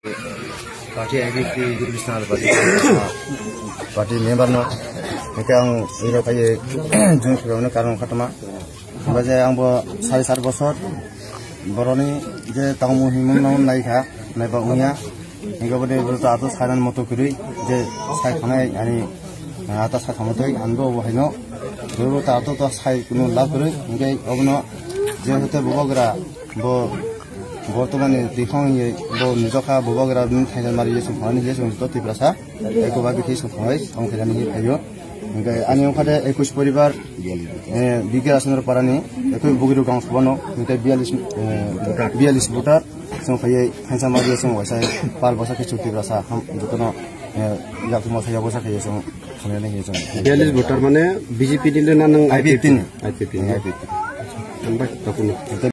Parti IBP Gurubistan parti member no yang ini kayak jung kerana karena khatama baca yang bo 4.5 bosor boroni je tamu himun naun naikha naik bangunya hingga pada berita atas kanan motor kiri je saya kanai yani atas saya kamu tu ando wahino berita atas tu saya kuno lap kiri hingga abno je hote bobagra bo বর্তমানে দেখুন নিজকা ববগরা থাইজান মারি যেসম funny যেসম তো তিপ্রাসা একবা বিখি সফাই সংখানি ফাইও আনি ওখানে 21 পরিবার বিগের আসনের পারানি একই বগিরু গাঁও সবানো 42 ভোটার সংখাই থাইজান মারি যেসম ওয়াসাই পাল বসা কিছু তিপ্রাসা হাম যতন ইয়াক মথায়া বসা খাইয়েসম খানে যেসম 42 ভোটার মানে বিজেপি দিলে না নং আইপিপি আইপিপি আমরা তখন